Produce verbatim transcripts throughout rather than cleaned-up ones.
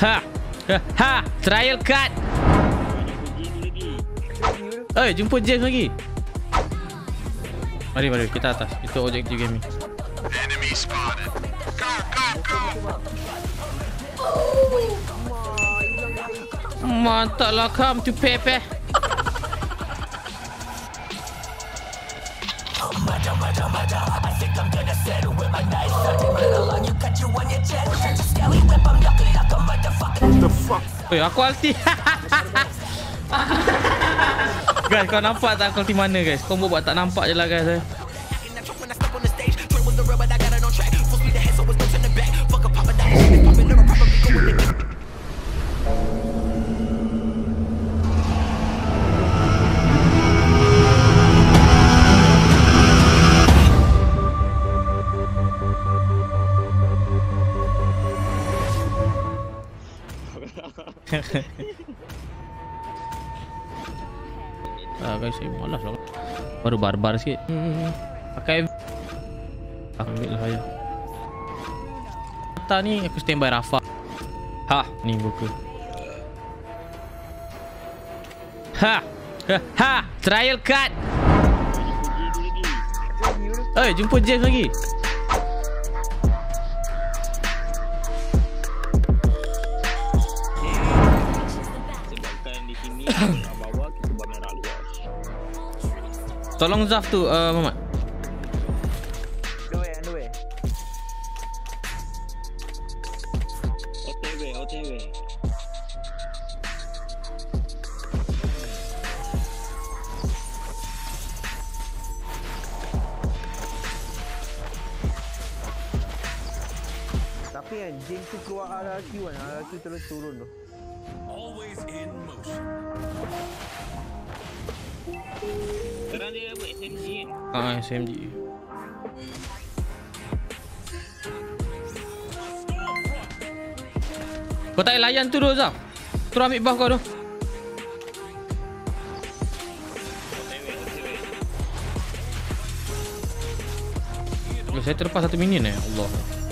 Ha. Ha. Ha. Trial card. Eh, jumpa James lagi. Mari, mari kita atas. Itu objektif gaming. Enemy spotted. Go, go, go. Mantap lah, come to Pepe. The fuck? Eh, aku ulti. Guys, kau nampak tak aku ulti mana guys? Kau buat tak nampak je lah guys. Eh. Ah guys, saya malas lah. Baru barbar sikit. Hmm. Pakai ambil lah saya. Mata ni aku standby Rafa. Ha, ni buku. Ha. Ha. Ha. Trial card. Eh, jumpa James lagi. Tolong Zaf tu, uh, Muhammad. Underway, underway. O T W, O T W. Tapi kan James tu keluar arah Q kan, arah Q terus turun tu. Always in motion. Sekarang dia buat S M G kan? Ah, S M G. Kau tak layan tu dulu Zaf. Terus ambil buff kau tu. O T W, O T W. Oh, saya terlepas satu minion eh. Allah.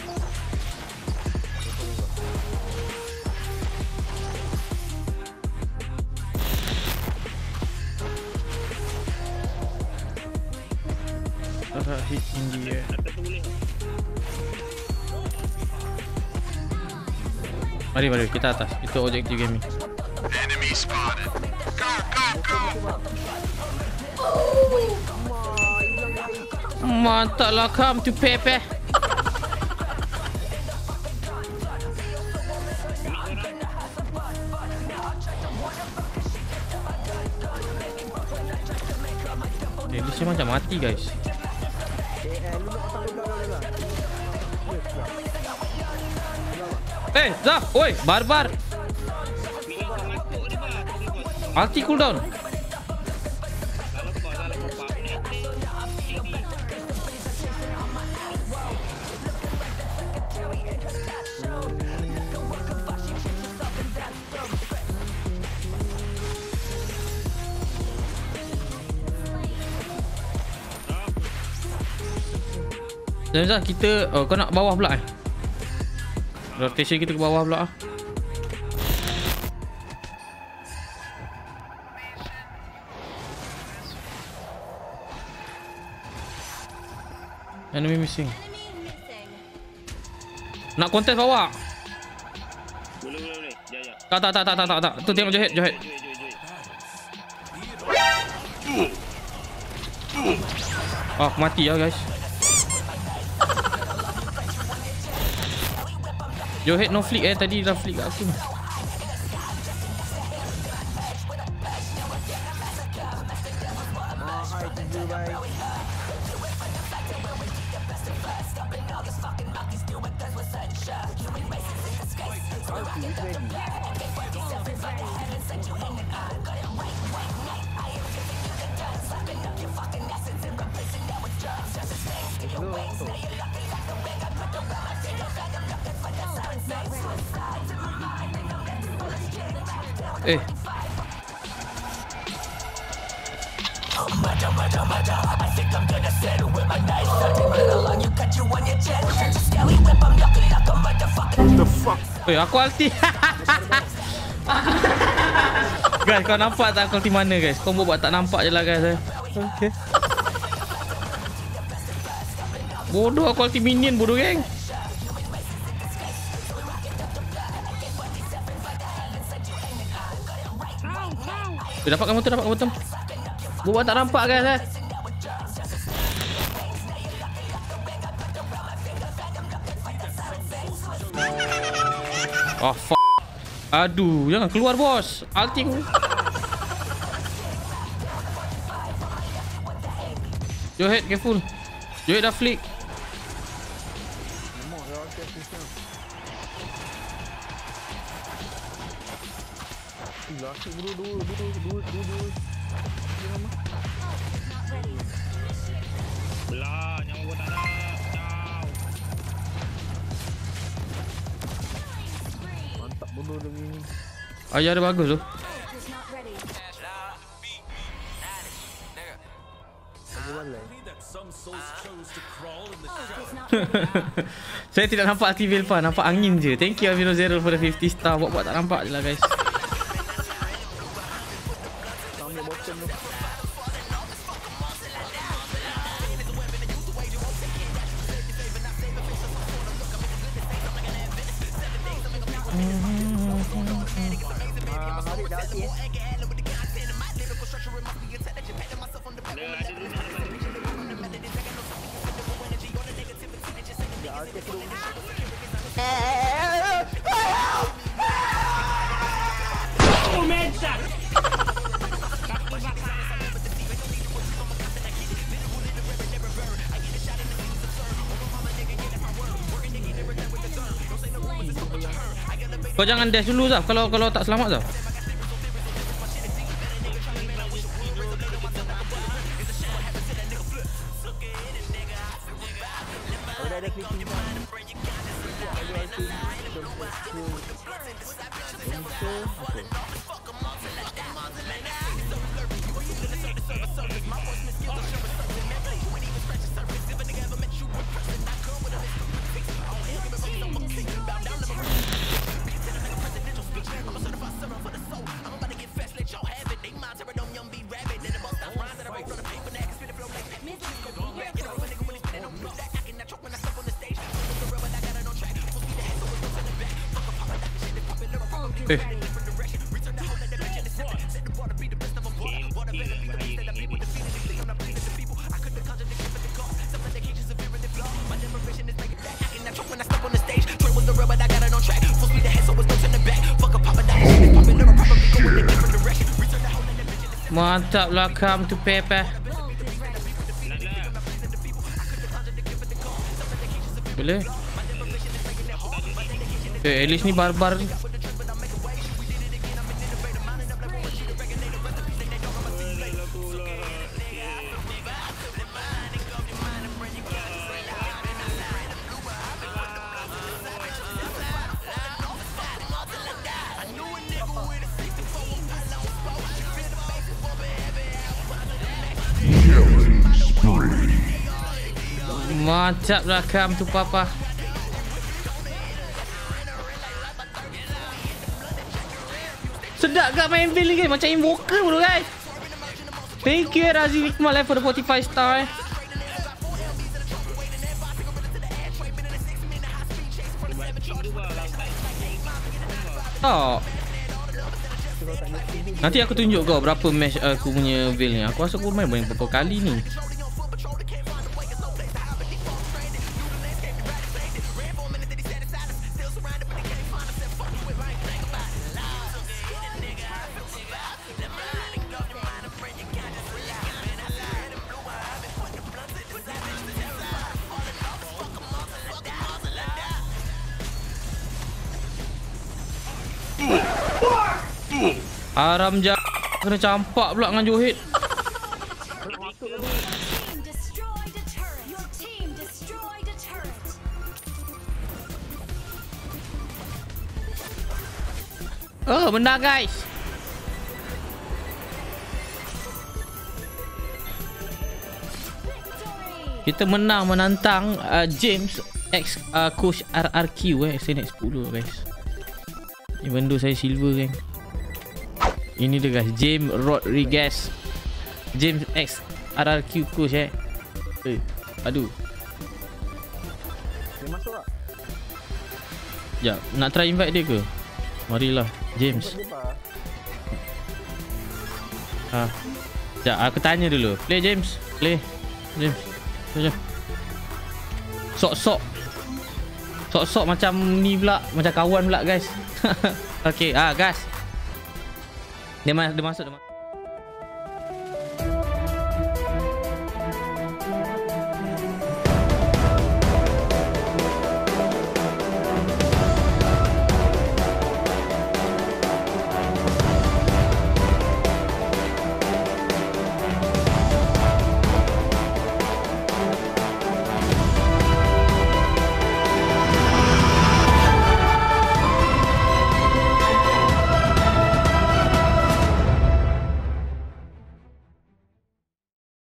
Agak hit tinggi eh. Atas tu boleh. Mari, mari kita atas. Itu objektif gaming. Enemy spotted. Go, go, go. Mantap lah, come to Pepe. Dia macam mati guys. Eh, Zaf, oi, barbar. Ulti cooldown. Dan Zaf, kita oh, kau nak bawah pula eh. Rotation kita ke bawah pula ah. Enemy missing. Nak kontes bawah. Boleh, boleh, boleh. Jap, jap. Tak tak tak tak tak tak. tak. Tu tengok Johet, Johet. Joy, joy, joy. Oh, mati lah guys. Johet no flick eh, tadi dah flick kat aku. Eh. The fuck? Eh, aku ulti. Guys, kau nampak tak aku ulti mana guys? Kau buat tak nampak je lah guys. Eh. Okay. Bodoh aku ulti minion bodoh geng. Eh, dapat kamu tu, dapat kamu tu. Buat tak nampak guys eh. Oh fuck. Aduh, jangan keluar bos. Ulti ku. Johead careful. Johead dah flick. Laki dulu dulu dulu dulu dulu. Belah, nyawa gua tak ada. Ciao. Mantap bodoh lagi ni. Ayah dia bagus tu. Aku balai. Saya tidak nampak aktif Velpa, nampak angin je. Thank you Amino Zero for the fifty star. Buat-buat tak nampak je lah guys. Ambil bottom tu. Ah, hari dah hati eh. Kau jangan dash dulu Zaf kalau kalau tak selamat Zaf. Ada ada clicking. Eh. Mantap lah come to Pepe. Boleh. Eh, at least ni barbar ni. Mantap lah come to Papa. Sedap kat main build ni guys. Macam invoker dulu guys. Thank you Razi Wikmal for the forty-five star. Oh. Nanti aku tunjuk kau berapa match aku punya build ni. Aku rasa aku main banyak beberapa kali ni. Aram je kena campak pula dengan Johead. Oh, menang guys. Kita menang menantang uh, James X uh, coach R R Q eh, saya naik sepuluh guys. Even though saya silver geng. Ini dia guys, James Rodriguez. James X R R Q coach eh. Eh, aduh. Dia masuk tak? Sekejap, nak try invite dia ke? Marilah, James. Dia apa? Ha. Sekejap, aku tanya dulu. Play James. Play. James. Sekejap. Sok-sok. Sok-sok macam ni pula. Macam kawan pula guys. Okay, ah guys. Dia, mas dia masuk. Dia masuk.